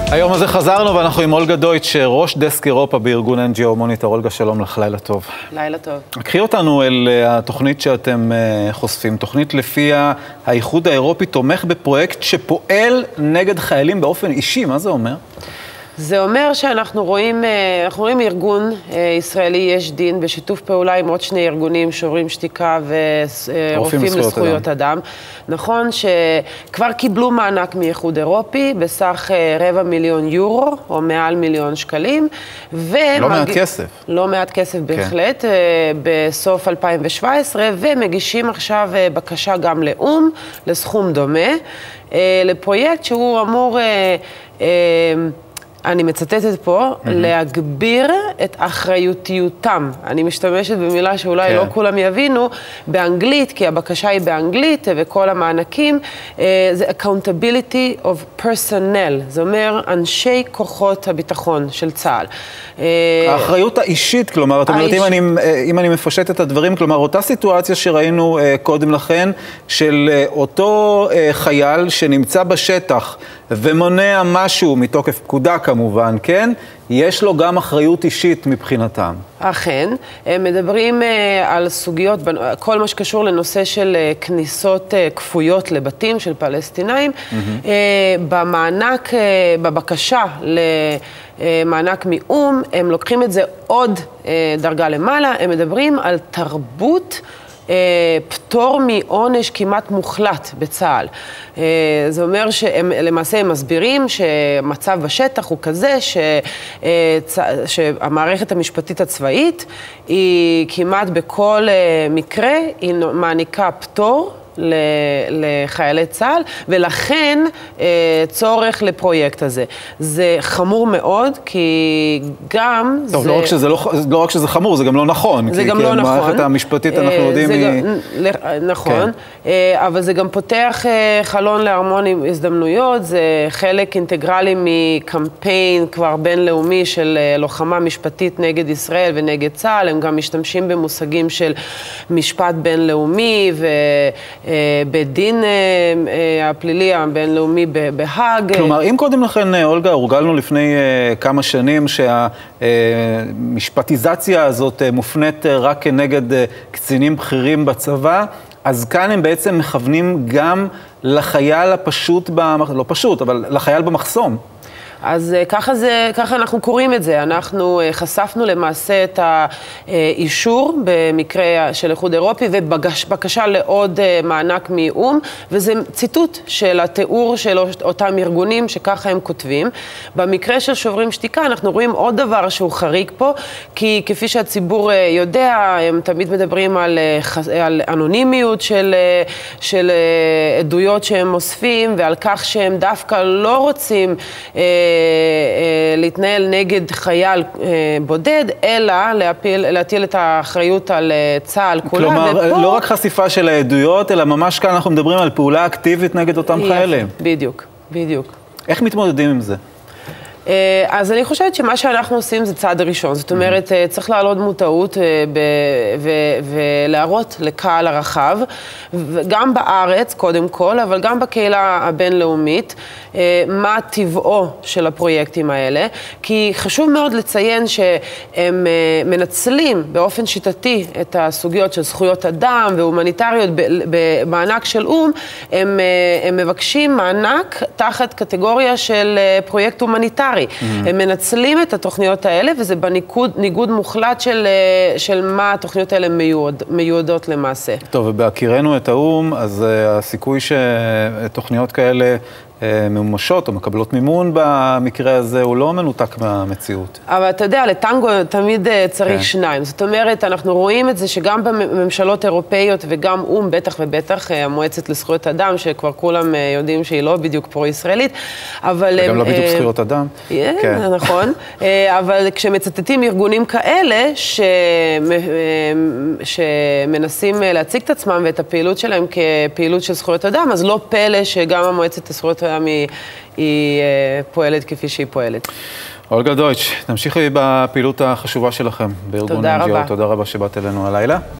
היום הזה חזרנו ואנחנו עם אולגה דויטש, ראש דסק אירופה בארגון NGO מוניטור. אולגה, שלום לך, לילה טוב. לילה טוב. קחי אותנו אל התוכנית שאתם חושפים, תוכנית לפיה האיחוד האירופי תומך בפרויקט שפועל נגד חיילים באופן אישי. מה זה אומר? זה אומר שאנחנו רואים ארגון ישראלי יש דין בשיתוף פעולה עם עוד שני ארגונים, שוברים שתיקה ורופאים לזכויות אדם. נכון שכבר קיבלו מענק מאיחוד אירופי בסך 250,000 יורו, או מעל 1,000,000 שקלים. לא מעט כסף. לא מעט כסף בהחלט, בסוף 2017, ומגישים עכשיו בקשה גם לאום, לסכום דומה, לפרויקט שהוא אמור... אני מצטטת פה, להגביר את אחריותיותם. אני משתמשת במילה שאולי לא כולם יבינו, באנגלית, כי הבקשה היא באנגלית, וכל המענקים, זה accountability of personnel. זה אומר, אנשי כוחות הביטחון של צה"ל. האחריות האישית, כלומר, אתם יודעים, אם אני מפשט את הדברים, כלומר, אותה סיטואציה שראינו קודם לכן, של אותו חייל שנמצא בשטח, ומונע משהו מתוקף פקודה כמובן, כן? יש לו גם אחריות אישית מבחינתם. אכן, הם מדברים על סוגיות, כל מה שקשור לנושא של כניסות כפויות לבתים של פלסטינאים. במענק, בבקשה למענק מאום, הם לוקחים את זה עוד דרגה למעלה, הם מדברים על תרבות פטור מעונש כמעט מוחלט בצה"ל. זה אומר שהם למעשה הם מסבירים שמצב בשטח הוא כזה שהמערכת המשפטית הצבאית היא כמעט בכל מקרה היא מעניקה פטור לחיילי צה"ל, ולכן צורך לפרויקט הזה. זה חמור מאוד, כי גם טוב, לא רק שזה חמור, זה גם לא נכון. זה גם לא נכון. כי המערכת המשפטית, אנחנו יודעים, היא... נכון, אבל זה גם פותח חלון להמון הזדמנויות, זה חלק אינטגרלי מקמפיין כבר בינלאומי של לוחמה משפטית נגד ישראל ונגד צה"ל. הם גם משתמשים במושגים של משפט בינלאומי בדין הפלילי הבינלאומי בהאג. כלומר, אם קודם לכן, אולגה, הורגלנו לפני כמה שנים שהמשפטיזציה הזאת מופנית רק נגד קצינים בכירים בצבא, אז כאן הם בעצם מכוונים גם לחייל הפשוט, לא פשוט, אבל לחייל במחסום. אז ככה אנחנו קוראים את זה. אנחנו חשפנו למעשה את האישור במקרה של איחוד אירופי ובקשה לעוד מענק מאום, וזה ציטוט של התיאור של אותם ארגונים שככה הם כותבים. במקרה של שוברים שתיקה אנחנו רואים עוד דבר שהוא חריג פה, כי כפי שהציבור יודע, הם תמיד מדברים על אנונימיות של עדויות שהם אוספים, ועל כך שהם דווקא לא רוצים להתנהל נגד חייל בודד, אלא להטיל את האחריות על צה"ל כולה. כלומר, לא רק חשיפה של העדויות, אלא ממש כאן אנחנו מדברים על פעולה אקטיבית נגד אותם חיילים. בדיוק, בדיוק. איך מתמודדים עם זה? אז אני חושבת שמה שאנחנו עושים זה צעד ראשון. זאת אומרת, צריך להעלות מודעות ולהראות לקהל הרחב, גם בארץ קודם כל, אבל גם בקהילה הבינלאומית, מה טבעו של הפרויקטים האלה. כי חשוב מאוד לציין שהם מנצלים באופן שיטתי את הסוגיות של זכויות אדם והומניטריות במענק של אום. הם מבקשים מענק תחת קטגוריה של פרויקט הומניטרי. הם מנצלים את התוכניות האלה, וזה בניגוד מוחלט של מה התוכניות האלה מיועדות למעשה. טוב, ובהכירנו את האום, אז הסיכוי שתוכניות כאלה ממומשות או מקבלות מימון במקרה הזה, הוא לא מנותק מהמציאות. אבל אתה יודע, לטנגו תמיד צריך שניים. זאת אומרת, אנחנו רואים את זה שגם בממשלות אירופאיות וגם אום, בטח ובטח, המועצת לזכויות אדם, שכבר כולם יודעים שהיא לא בדיוק פרו-ישראלית, אבל... וגם לא בדיוק זכויות אדם. נכון. אבל כשמצטטים ארגונים כאלה שמנסים להציג את עצמם ואת הפעילות שלהם כפעילות של זכויות אדם, אז לא פלא שגם המועצת לזכויות אדם היא פועלת כפי שהיא פועלת. אולגה דויטש, תמשיכי בפעילות החשובה שלכם בארגון NGO. תודה רבה שבאת אלינו הלילה.